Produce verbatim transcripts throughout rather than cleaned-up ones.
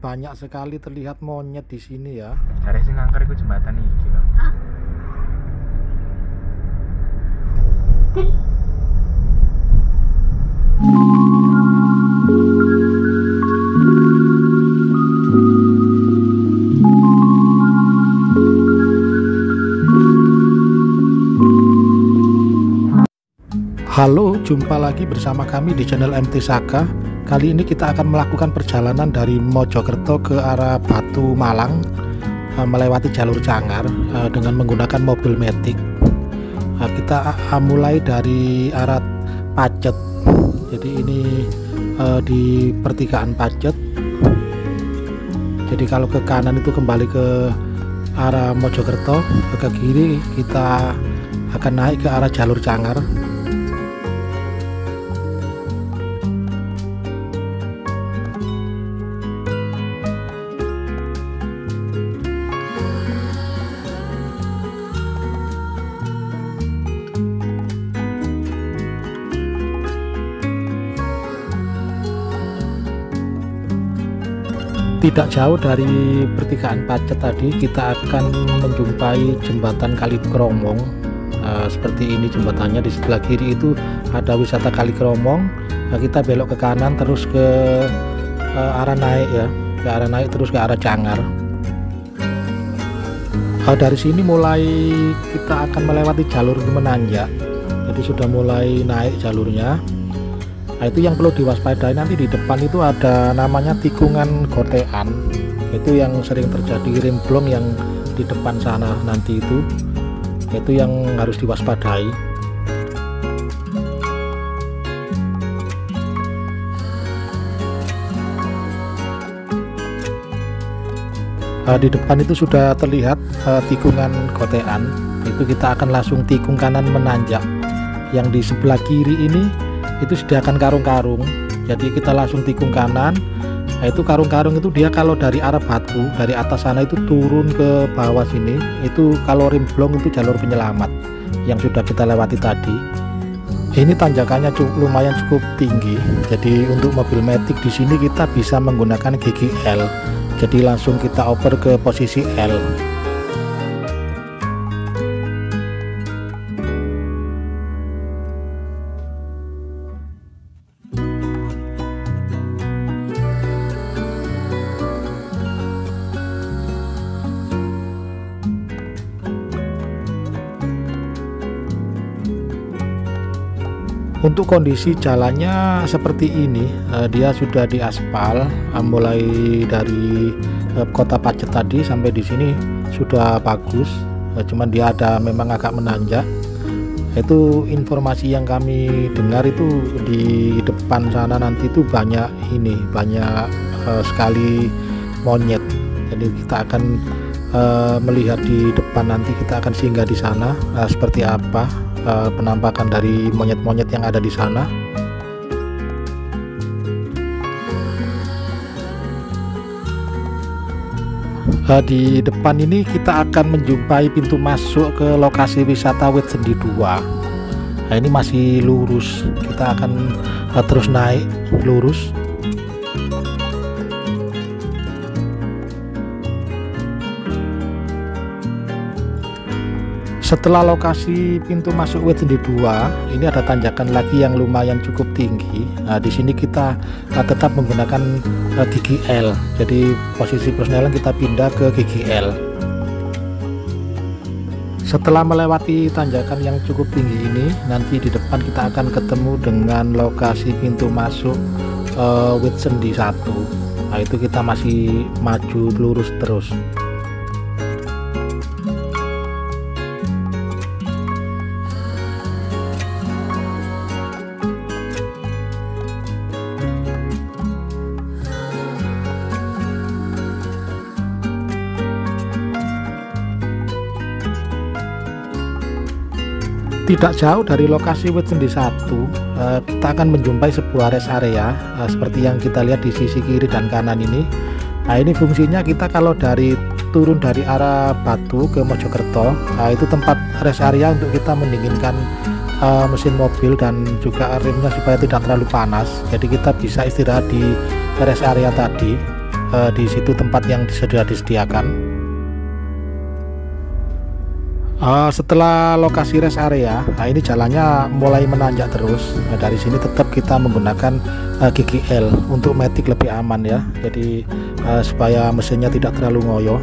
banyak sekali terlihat monyet di sini ya. Cari sing ngangker iku jembatan iki lho. Halo, jumpa lagi bersama kami di channel M T Saka. Kali ini kita akan melakukan perjalanan dari Mojokerto ke arah Batu Malang, melewati jalur Cangar dengan menggunakan mobil Matic. Kita mulai dari arah Pacet. Jadi ini di pertigaan Pacet. Jadi kalau ke kanan itu kembali ke arah Mojokerto, ke kiri kita akan naik ke arah jalur Cangar. Tidak jauh dari pertigaan Pacet tadi kita akan menjumpai jembatan Kali Kromong. Nah, seperti ini jembatannya. Di sebelah kiri itu ada wisata Kali Kromong. Nah, kita belok ke kanan terus ke uh, arah naik ya, ke arah naik terus ke arah Cangar. Nah, dari sini mulai kita akan melewati jalur menanjak. Jadi sudah mulai naik jalurnya. Nah, itu yang perlu diwaspadai, nanti di depan itu ada namanya tikungan gotean. Itu yang sering terjadi rimblong yang di depan sana nanti itu. Itu yang harus diwaspadai. Nah, di depan itu sudah terlihat uh, tikungan gotean. Itu kita akan langsung tikung kanan menanjak. Yang di sebelah kiri ini itu sediakan karung-karung, jadi kita langsung tikung kanan. Nah, itu karung-karung itu dia kalau dari arah Batu, dari atas sana itu turun ke bawah sini, itu kalau rimblong itu jalur penyelamat yang sudah kita lewati tadi. Ini tanjakannya cukup, lumayan cukup tinggi, jadi untuk mobil Matic di sini kita bisa menggunakan G G L, jadi langsung kita oper ke posisi L. Untuk kondisi jalannya seperti ini, uh, dia sudah diaspal uh, mulai dari uh, kota Pacet tadi sampai di sini sudah bagus, uh, cuman dia ada memang agak menanjak. Itu informasi yang kami dengar itu di depan sana nanti itu banyak ini banyak uh, sekali monyet. Jadi kita akan uh, melihat di depan, nanti kita akan singgah di sana uh, seperti apa Uh, penampakan dari monyet-monyet yang ada di sana. Uh, di depan ini kita akan menjumpai pintu masuk ke lokasi wisata Wit Sendi dua. Nah, ini masih lurus, kita akan uh, terus naik lurus. Setelah lokasi pintu masuk Wit Sendi dua, ini ada tanjakan lagi yang lumayan cukup tinggi. Nah, di sini kita uh, tetap menggunakan uh, G G L. Jadi posisi persneling kita pindah ke G G L. Setelah melewati tanjakan yang cukup tinggi ini, nanti di depan kita akan ketemu dengan lokasi pintu masuk uh, Wit Sendi satu. Nah, itu kita masih maju lurus terus. Tidak jauh dari lokasi Wit Sendi satu, eh, kita akan menjumpai sebuah rest area eh, seperti yang kita lihat di sisi kiri dan kanan ini. Nah, ini fungsinya kita kalau dari turun dari arah Batu ke Mojokerto, nah, itu tempat rest area untuk kita mendinginkan eh, mesin mobil dan juga remnya supaya tidak terlalu panas. Jadi kita bisa istirahat di rest area tadi. uh, di situ tempat yang sudah disediakan. Uh, setelah lokasi rest area, nah ini jalannya mulai menanjak terus. Nah, dari sini tetap kita menggunakan uh, G G L untuk matic lebih aman ya. Jadi uh, supaya mesinnya tidak terlalu ngoyo.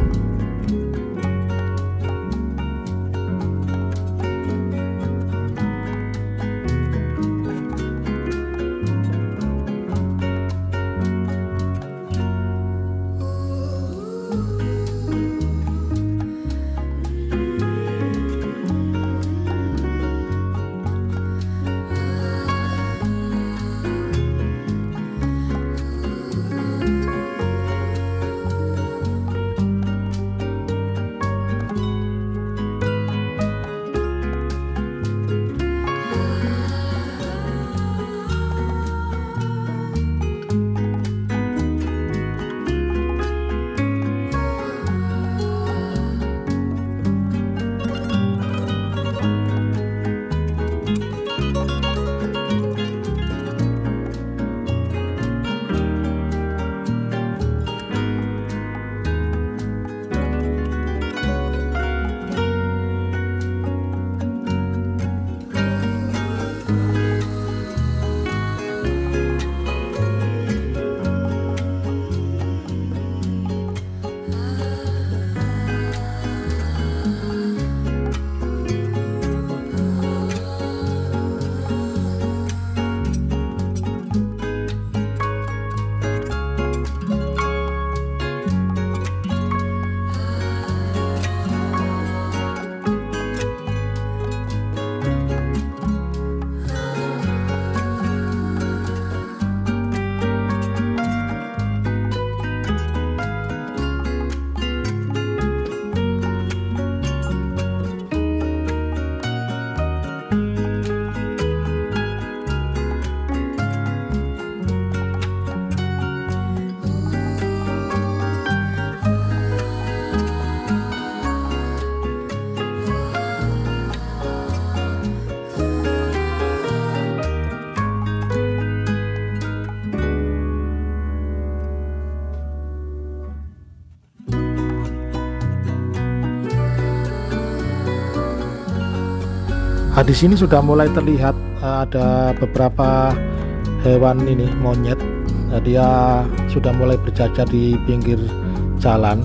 Nah, di sini sudah mulai terlihat uh, ada beberapa hewan ini monyet. Nah, dia sudah mulai berjajar di pinggir jalan.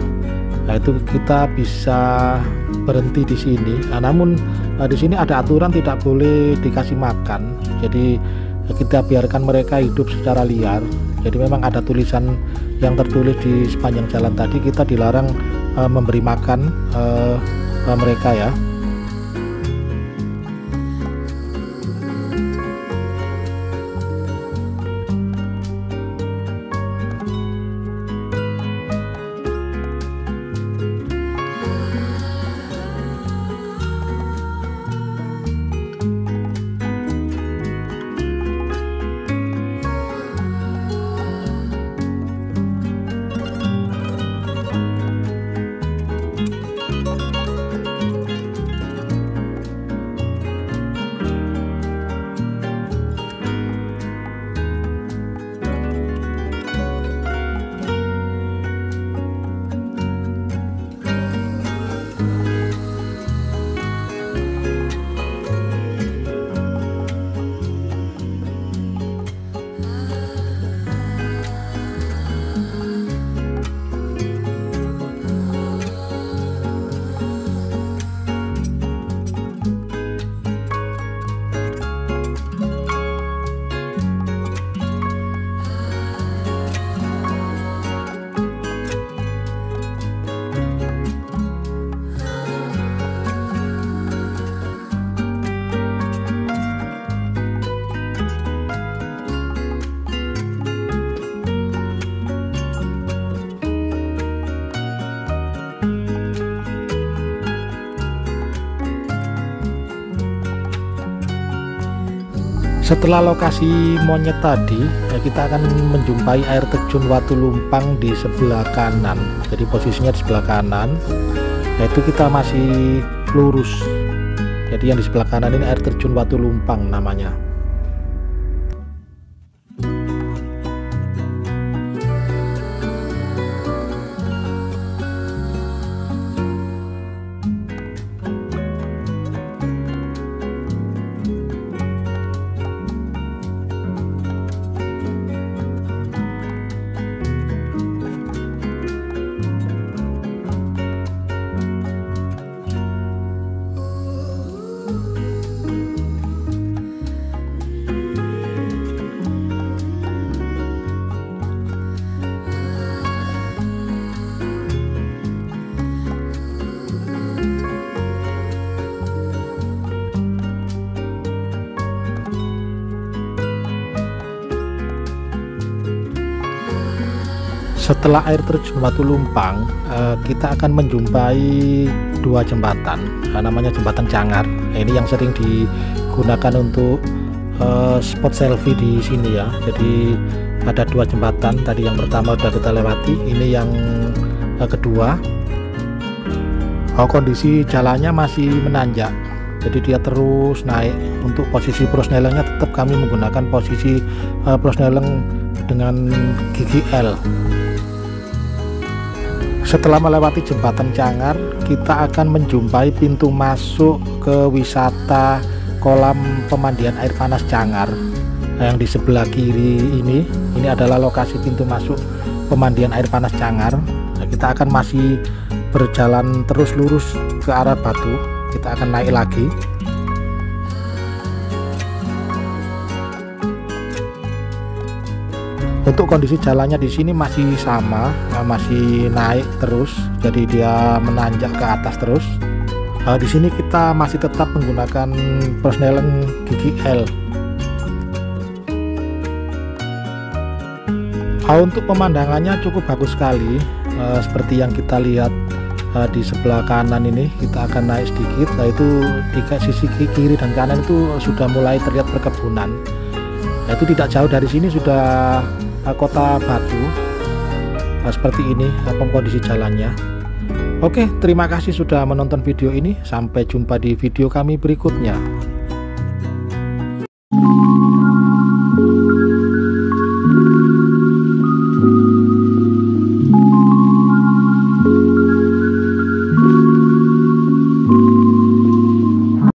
Nah, itu kita bisa berhenti di sini. Nah, namun uh, di sini ada aturan tidak boleh dikasih makan. Jadi uh, kita biarkan mereka hidup secara liar. Jadi memang ada tulisan yang tertulis di sepanjang jalan tadi, kita dilarang uh, memberi makan uh, uh, mereka ya. Setelah lokasi monyet tadi, ya kita akan menjumpai air terjun Watu Lumpang di sebelah kanan. Jadi posisinya di sebelah kanan, yaitu kita masih lurus. Jadi yang di sebelah kanan ini air terjun Watu Lumpang namanya. Setelah air terjun Watu Lumpang, eh, kita akan menjumpai dua jembatan, eh, namanya jembatan Cangar. Ini yang sering digunakan untuk eh, spot selfie di sini ya. Jadi ada dua jembatan, tadi yang pertama sudah kita lewati, ini yang eh, kedua. Oh, kondisi jalannya masih menanjak, jadi dia terus naik. Untuk posisi prosnelengnya tetap kami menggunakan posisi uh, prosneleng dengan gigi L. Setelah melewati jembatan Cangar, kita akan menjumpai pintu masuk ke wisata kolam pemandian air panas Cangar. Nah, yang di sebelah kiri ini ini adalah lokasi pintu masuk pemandian air panas Cangar. Nah, kita akan masih berjalan terus lurus ke arah batu, kita akan naik lagi. Untuk kondisi jalannya di sini masih sama, masih naik terus, jadi dia menanjak ke atas terus. Nah, di sini kita masih tetap menggunakan prosneleng gigi L. Nah, untuk pemandangannya cukup bagus sekali, uh, seperti yang kita lihat. Uh, di sebelah kanan ini kita akan naik sedikit. Nah, itu di sisi kiri dan kanan itu sudah mulai terlihat perkebunan. Nah, itu tidak jauh dari sini sudah uh, kota Batu. Nah, seperti ini uh, kondisi jalannya. Oke, terima kasih sudah menonton video ini. Sampai jumpa di video kami berikutnya.